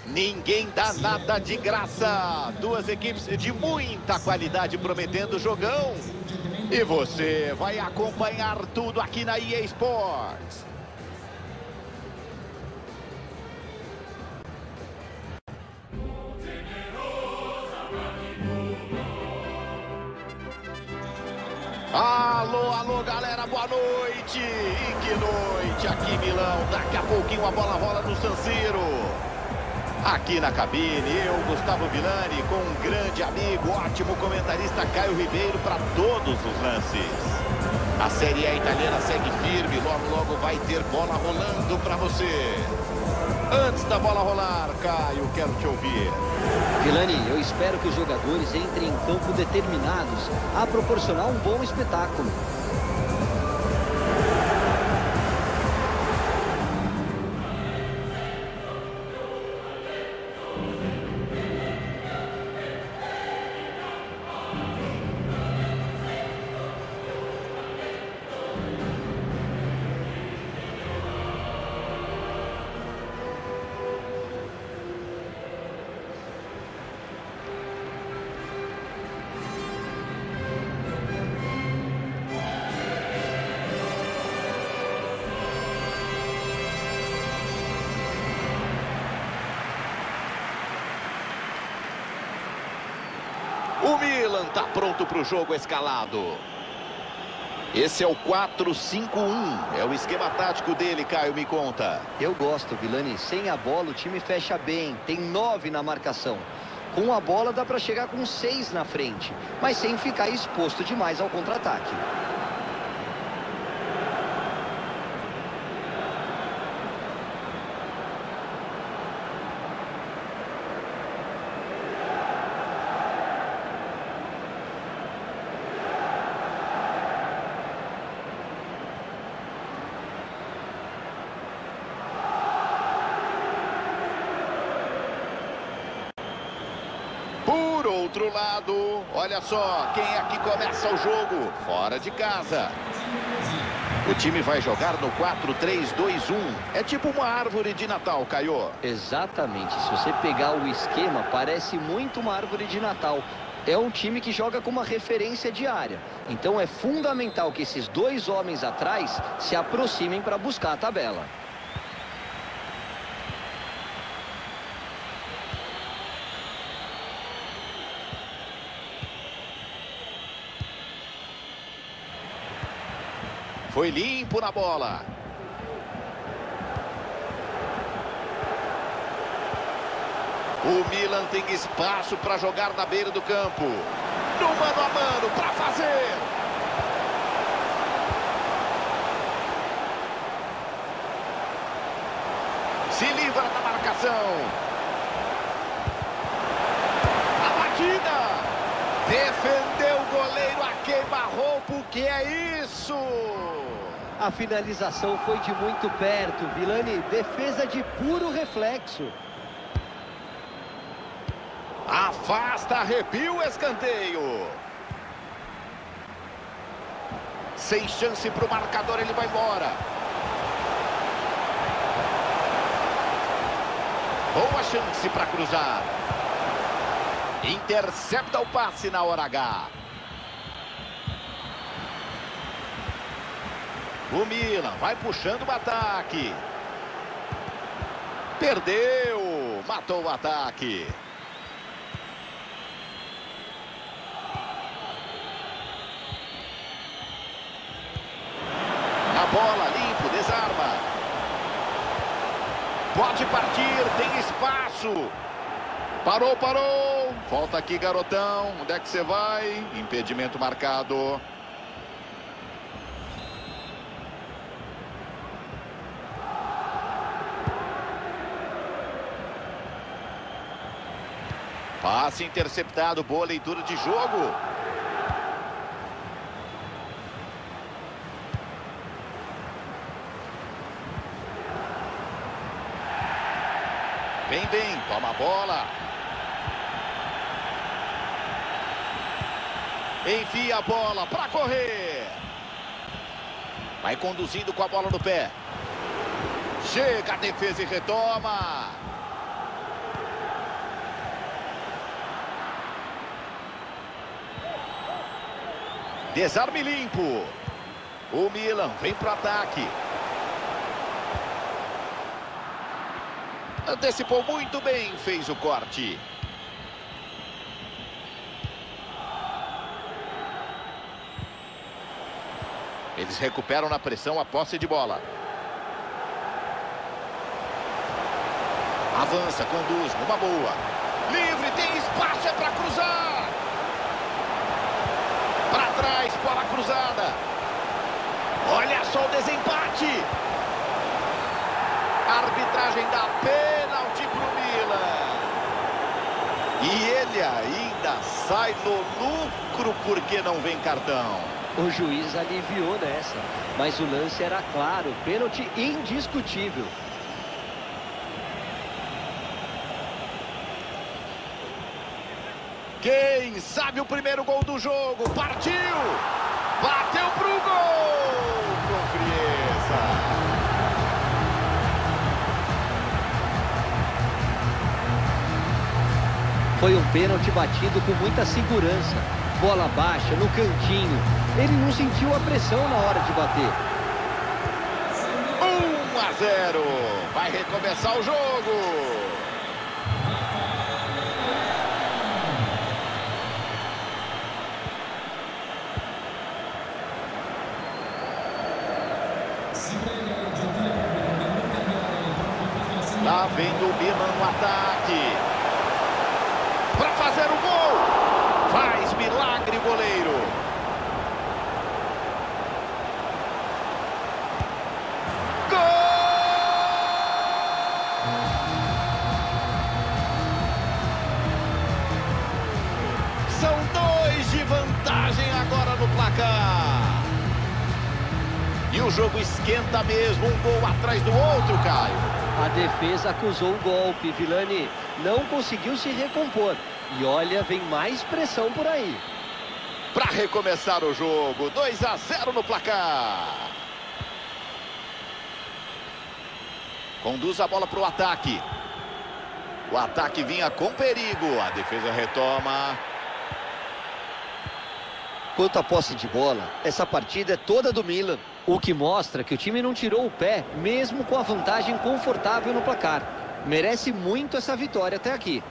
Ninguém dá nada de graça. Duas equipes de muita qualidade prometendo jogão. E você vai acompanhar tudo aqui na EA Sports. Alô, alô, galera, boa noite. E que noite aqui em Milão. Daqui a pouquinho a bola rola no San Siro. Aqui na cabine, eu, Gustavo Villani, com um grande amigo, ótimo comentarista Caio Ribeiro para todos os lances. A Série A italiana segue firme, logo, logo vai ter bola rolando para você. Antes da bola rolar, Caio, quero te ouvir. Villani, eu espero que os jogadores entrem em campo determinados a proporcionar um bom espetáculo. O Milan está pronto para o jogo escalado. Esse é o 4-5-1. É o esquema tático dele, Caio, me conta. Eu gosto, Villani. Sem a bola o time fecha bem. Tem 9 na marcação. Com a bola dá para chegar com 6 na frente. Mas sem ficar exposto demais ao contra-ataque. Por outro lado, olha só, quem é que começa o jogo? Fora de casa. O time vai jogar no 4-3-2-1. É tipo uma árvore de Natal, Caio. Exatamente. Se você pegar o esquema, parece muito uma árvore de Natal. É um time que joga com uma referência diária. Então é fundamental que esses dois homens atrás se aproximem para buscar a tabela. Foi limpo na bola. O Milan tem espaço para jogar na beira do campo. No mano a mano para fazer. Se livra da marcação. A batida. Defendeu o goleiro a queima-roupa. Que é isso? A finalização foi de muito perto, Villani. Defesa de puro reflexo. Afasta, arrepia o escanteio. Sem chance para o marcador, ele vai embora. Boa chance para cruzar. Intercepta o passe na hora H. O Milan vai puxando o ataque. Perdeu. Matou o ataque. A bola, limpo, desarma. Pode partir, tem espaço. Parou, parou. Volta aqui, garotão. Onde é que você vai? Impedimento marcado. Passe interceptado, boa leitura de jogo. Vem bem, toma a bola. Enfia a bola para correr. Vai conduzindo com a bola no pé. Chega a defesa e retoma. Desarme limpo. O Milan vem para o ataque. Antecipou muito bem, fez o corte. Eles recuperam na pressão a posse de bola. Avança, conduz, numa boa. Livre, tem espaço, é para cruzar. Para trás, bola cruzada. Olha só o desempate. A arbitragem dá pênalti para o Milan. E ele ainda sai no lucro porque não vem cartão. O juiz aliviou nessa, mas o lance era claro, pênalti indiscutível. Quem sabe o primeiro gol do jogo? Partiu! Bateu pro gol! Com frieza. Foi um pênalti batido com muita segurança. Bola baixa, no cantinho. Ele não sentiu a pressão na hora de bater. 1-0. Vai recomeçar o jogo. Lá vem o Milan no ataque. Para fazer o gol. Faz milagre o goleiro. Gol! São 2 de vantagem agora no placar. E o jogo esquenta mesmo, um gol atrás do outro, Caio. A defesa acusou o golpe, Vilani não conseguiu se recompor. E olha, vem mais pressão por aí. Para recomeçar o jogo, 2-0 no placar. Conduz a bola para o ataque. O ataque vinha com perigo, a defesa retoma. Quanto à posse de bola, essa partida é toda do Milan. O que mostra que o time não tirou o pé, mesmo com a vantagem confortável no placar. Merece muito essa vitória até aqui.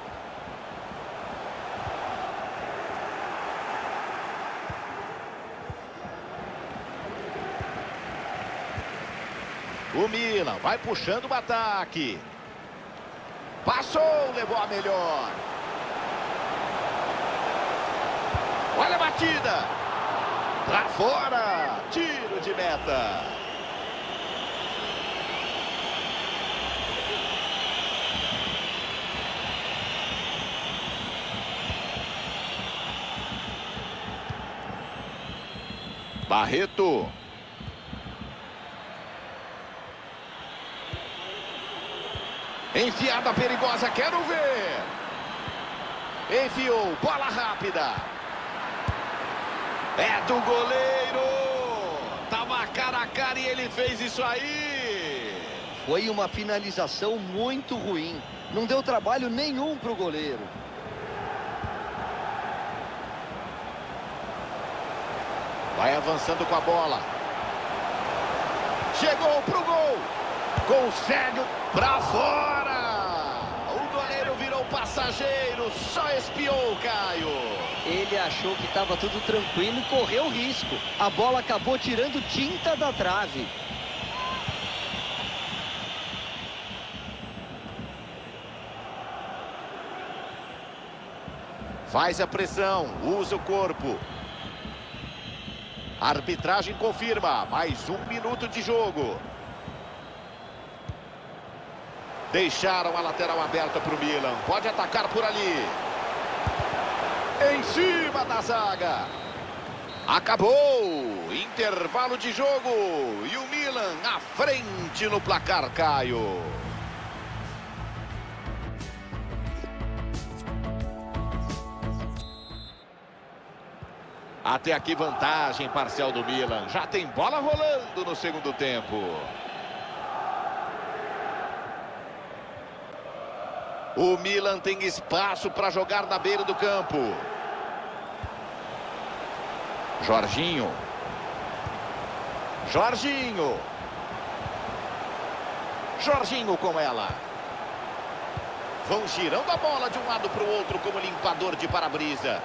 O Milan vai puxando o ataque. Passou, levou a melhor. Olha a batida. Pra fora, tiro de meta. Barreto. Enfiada perigosa, quero ver. Enfiou, bola rápida. É do goleiro. Tava cara a cara e ele fez isso aí. Foi uma finalização muito ruim. Não deu trabalho nenhum pro goleiro. Vai avançando com a bola. Chegou pro gol. Consegue pra fora. O goleiro virou passageiro. Só espiou, Caio. Ele achou que estava tudo tranquilo e correu risco. A bola acabou tirando tinta da trave. Faz a pressão, usa o corpo. A arbitragem confirma, mais 1 minuto de jogo. Deixaram a lateral aberta para o Milan, pode atacar por ali. Em cima da zaga. Acabou, intervalo de jogo. E o Milan à frente no placar, Caio. Até aqui vantagem parcial do Milan. Já tem bola rolando no segundo tempo. O Milan tem espaço para jogar na beira do campo. Jorginho. Jorginho. Jorginho com ela. Vão girando a bola de um lado para o outro como limpador de para-brisa.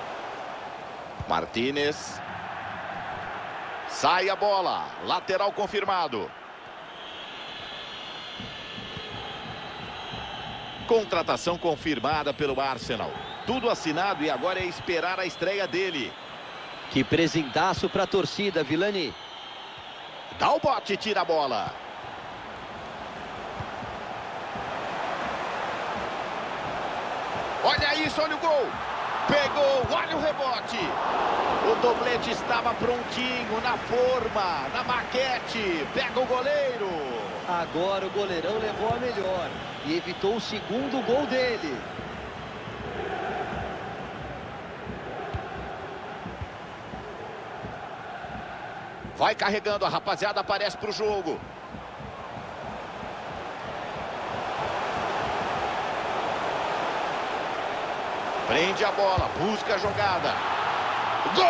Martínez. Sai a bola. Lateral confirmado. Contratação confirmada pelo Arsenal. Tudo assinado e agora é esperar a estreia dele. Que presentaço para a torcida, Vilani. Dá o bote e tira a bola. Olha isso, olha o gol. Pegou, olha o rebote. O doblete estava prontinho, na forma, na maquete. Pega o goleiro. Agora o goleirão levou a melhor e evitou o segundo gol dele. Vai carregando, a rapaziada aparece para o jogo. Prende a bola, busca a jogada. Gol!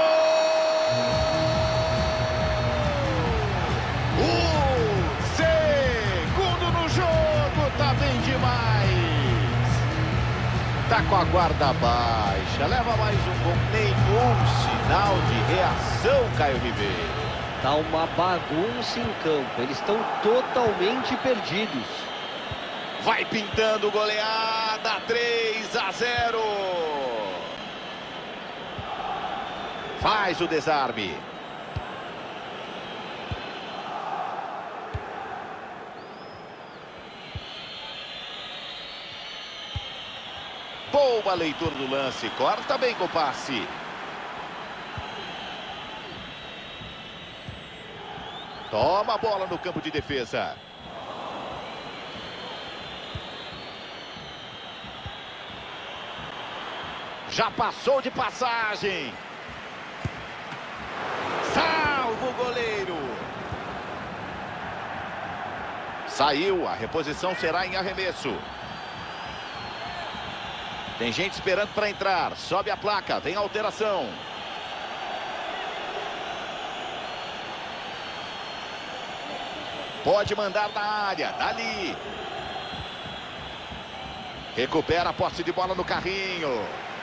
O segundo no jogo, tá bem demais. Tá com a guarda baixa, leva mais um gol. Nenhum sinal de reação, Caio Ribeiro. Tá uma bagunça em campo, eles estão totalmente perdidos. Vai pintando goleada, 3-0. Faz o desarme. Boa leitura do lance, corta bem com o passe. Toma a bola no campo de defesa. Já passou de passagem. Salva o goleiro. Saiu, a reposição será em arremesso. Tem gente esperando para entrar. Sobe a placa, tem alteração. Pode mandar na área, dali. Recupera a posse de bola no carrinho.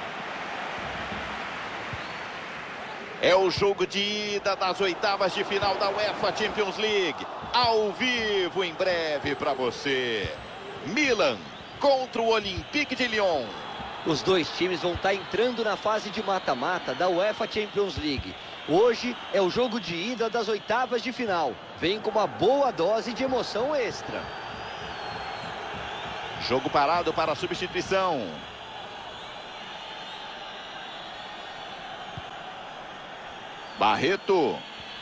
É o jogo de ida das oitavas de final da UEFA Champions League. Ao vivo em breve para você. Milan contra o Olympique de Lyon. Os dois times vão estar entrando na fase de mata-mata da UEFA Champions League. Hoje é o jogo de ida das oitavas de final. Vem com uma boa dose de emoção extra. Jogo parado para a substituição. Barreto.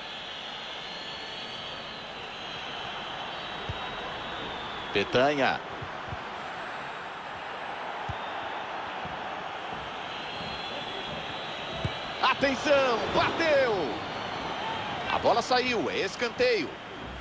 Petanha. Atenção, bateu. A bola saiu, é escanteio.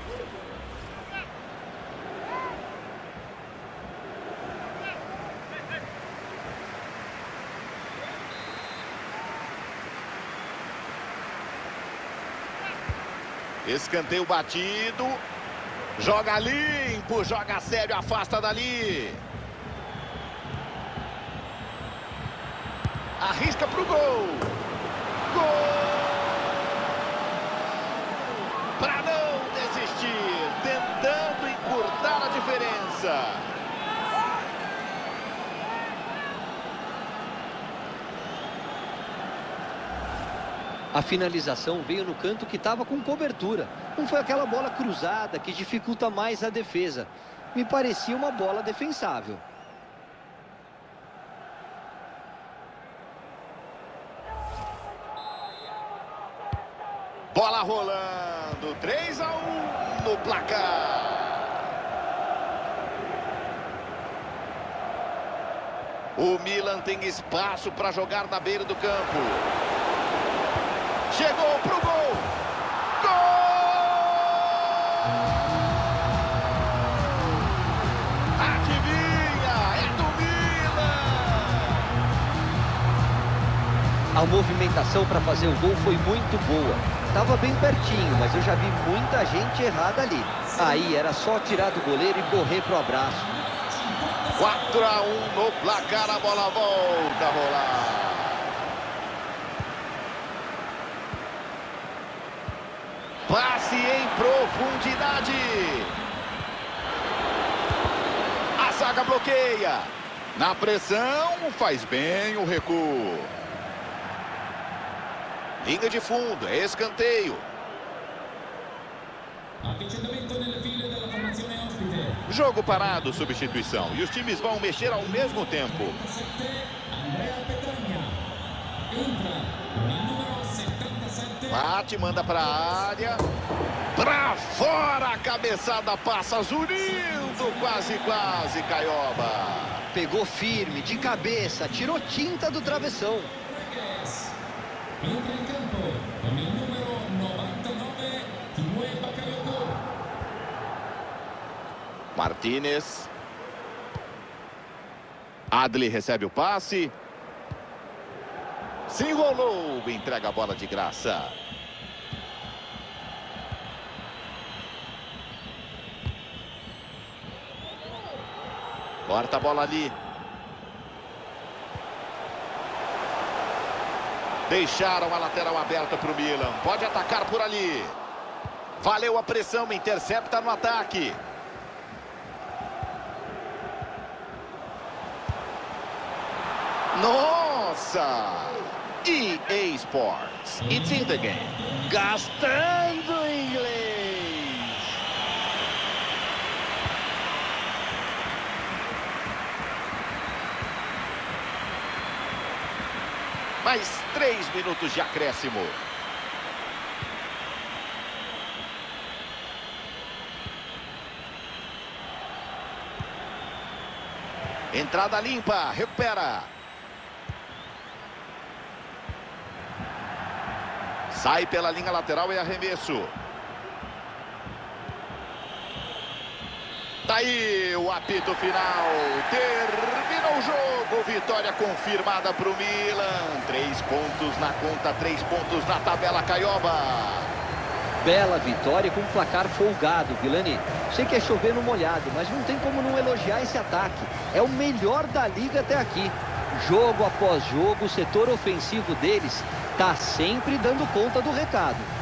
Escanteio batido. Joga limpo, joga sério, afasta dali. Arrisca pro gol. Gol! Para não desistir, tentando encurtar a diferença. A finalização veio no canto que estava com cobertura. Não foi aquela bola cruzada que dificulta mais a defesa. Me parecia uma bola defensável. Bola rolando, 3-1 no placar. O Milan tem espaço para jogar na beira do campo. Chegou pro gol. Gol! Adivinha, é do Milan. A movimentação para fazer o gol foi muito boa. Estava bem pertinho, mas eu já vi muita gente errada ali. Aí era só tirar do goleiro e correr pro abraço. 4-1 no placar, a bola volta a rolar. Passe em profundidade. A zaga bloqueia. Na pressão, faz bem o recuo. Linha de fundo, é escanteio. Jogo parado, substituição. E os times vão mexer ao mesmo tempo. Bate, manda para a área. Pra fora, a cabeçada passa, zunindo, quase, Caioba. Pegou firme, de cabeça, tirou tinta do travessão. Entra em campo com o número 99, Timue Bakayoko. Martínez. Adli recebe o passe. Se enrolou, entrega a bola de graça. Corta a bola ali. Deixaram a lateral aberta para o Milan. Pode atacar por ali. Valeu a pressão, intercepta no ataque. Nossa! EA Sports. It's in the game. Gastando inglês. Mais 3 minutos de acréscimo. Entrada limpa, recupera. Sai pela linha lateral e arremesso. Daí o apito final. Termina o jogo. Vitória confirmada para o Milan. 3 pontos na conta, 3 pontos na tabela, Caioba. Bela vitória com um placar folgado, Vilani. Sei que é chover no molhado, mas não tem como não elogiar esse ataque. É o melhor da liga até aqui. Jogo após jogo, o setor ofensivo deles está sempre dando conta do recado.